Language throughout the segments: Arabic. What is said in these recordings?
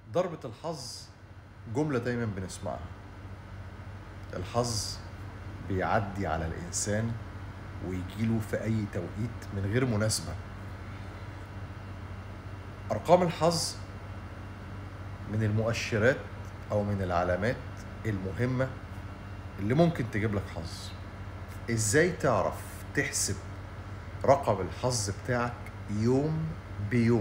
ضربة الحظ جملة دايما بنسمعها. الحظ بيعدي على الإنسان ويجيله في أي توقيت من غير مناسبة. أرقام الحظ من المؤشرات أو من العلامات المهمة اللي ممكن تجيب لك حظ. إزاي تعرف تحسب رقم الحظ بتاعك يوم بيوم؟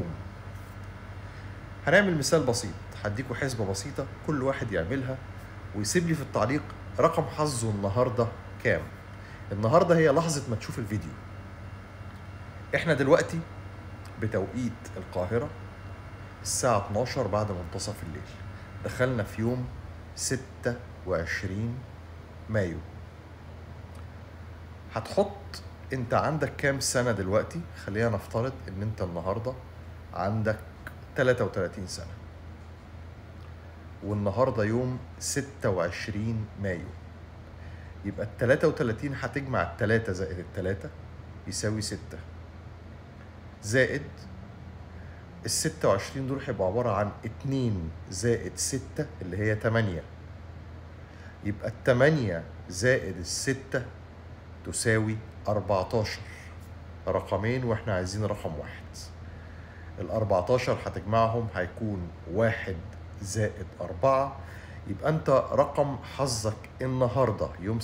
هنعمل مثال بسيط، هديكوا حسبة بسيطة كل واحد يعملها ويسيب لي في التعليق رقم حظه النهاردة كام. النهاردة هي لحظة ما تشوف الفيديو. احنا دلوقتي بتوقيت القاهرة الساعة 12 بعد منتصف الليل، دخلنا في يوم 26 مايو. هتحط انت عندك كام سنة دلوقتي؟ خلينا نفترض ان انت النهاردة عندك 33 سنة، والنهاردة يوم 26 مايو. يبقى ال 33 هتجمع ال3 زائد ال3 يساوي 6، زائد ال 26 دول هيبقوا عبارة عن 2 زائد 6 اللي هي 8. يبقى ال8 زائد ال6 تساوي 14. رقمين واحنا عايزين رقم واحد. ال14 هتجمعهم هيكون 1 زائد 4، يبقى انت رقم حظك النهاردة يوم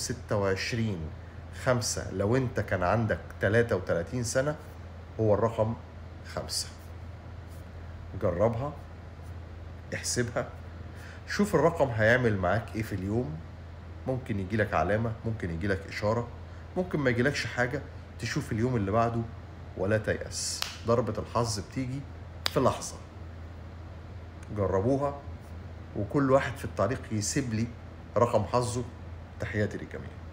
26/5 لو انت كان عندك 33 سنة هو الرقم 5. جربها، احسبها، شوف الرقم هيعمل معاك ايه في اليوم. ممكن يجيلك علامة، ممكن يجيلك إشارة، ممكن ما يجيلكش حاجة. تشوف اليوم اللي بعده ولا تيأس. ضربة الحظ بتيجي في لحظة. جربوها، وكل واحد في التعليق يسيب لي رقم حظه. تحياتي للجميع.